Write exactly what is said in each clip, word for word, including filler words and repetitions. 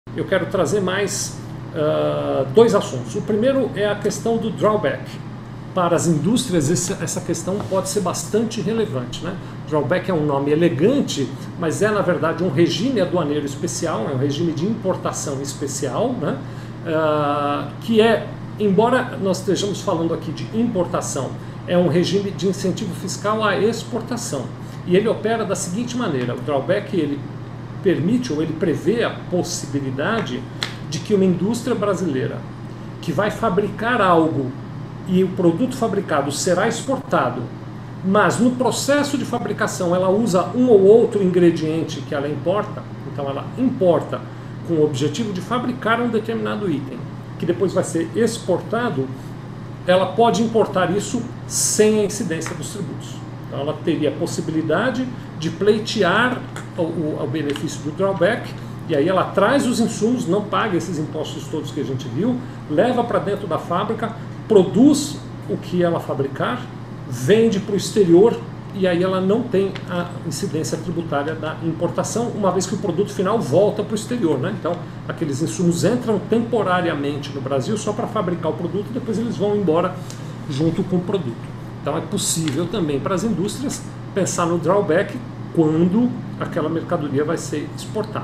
eu quero trazer mais uh, dois assuntos. O primeiro é a questão do drawback. Para as indústrias, essa questão pode ser bastante relevante, né? Drawback é um nome elegante, mas é, na verdade, um regime aduaneiro especial, é um regime de importação especial, né? Uh, que é, embora nós estejamos falando aqui de importação, é um regime de incentivo fiscal à exportação. E ele opera da seguinte maneira: o drawback ele permite ou ele prevê a possibilidade de que uma indústria brasileira que vai fabricar algo e o produto fabricado será exportado, mas no processo de fabricação ela usa um ou outro ingrediente que ela importa, então ela importa com o objetivo de fabricar um determinado item, que depois vai ser exportado, ela pode importar isso sem a incidência dos tributos. Então ela teria a possibilidade de pleitear o, o, o benefício do drawback, e aí ela traz os insumos, não paga esses impostos todos que a gente viu, leva para dentro da fábrica, produz o que ela fabricar, vende para o exterior, e aí ela não tem a incidência tributária da importação, uma vez que o produto final volta para o exterior, né? Então aqueles insumos entram temporariamente no Brasil só para fabricar o produto e depois eles vão embora junto com o produto. Então é possível também para as indústrias pensar no drawback quando aquela mercadoria vai ser exportada.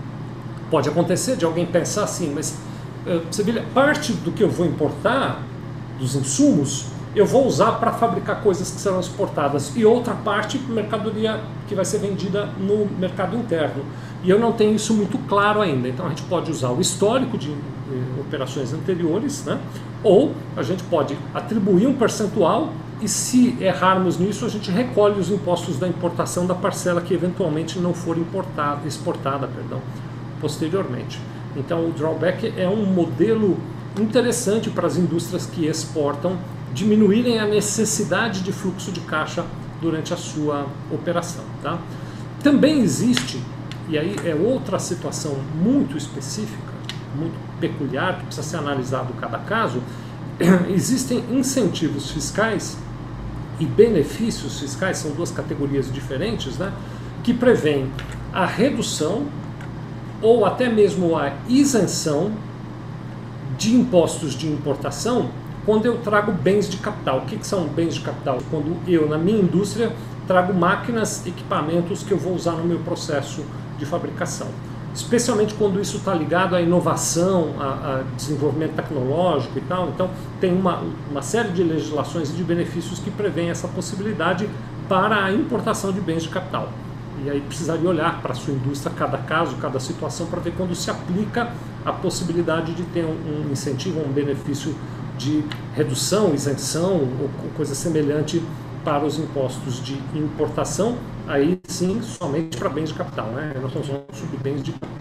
Pode acontecer de alguém pensar assim, mas você vê, parte do que eu vou importar, dos insumos, eu vou usar para fabricar coisas que serão exportadas, e outra parte, mercadoria que vai ser vendida no mercado interno. E eu não tenho isso muito claro ainda. Então a gente pode usar o histórico de eh, operações anteriores, né? Ou a gente pode atribuir um percentual, e se errarmos nisso, a gente recolhe os impostos da importação da parcela que eventualmente não for importada, exportada, perdão, posteriormente. Então o drawback é um modelo interessante para as indústrias que exportam diminuírem a necessidade de fluxo de caixa durante a sua operação, tá? Também existe, e aí é outra situação muito específica, muito peculiar, que precisa ser analisado cada caso, existem incentivos fiscais e benefícios fiscais, são duas categorias diferentes, né, que prevêem a redução ou até mesmo a isenção de impostos de importação quando eu trago bens de capital. O que, que são bens de capital? Quando eu, na minha indústria, trago máquinas, equipamentos que eu vou usar no meu processo de fabricação. Especialmente quando isso está ligado à inovação, a, a desenvolvimento tecnológico e tal. Então, tem uma, uma série de legislações e de benefícios que prevêem essa possibilidade para a importação de bens de capital. E aí precisaria olhar para a sua indústria, cada caso, cada situação, para ver quando se aplica a possibilidade de ter um, um incentivo, um benefício de redução, isenção ou coisa semelhante para os impostos de importação, aí sim somente para bens de capital, né? Nós estamos falando sobre bens de capital.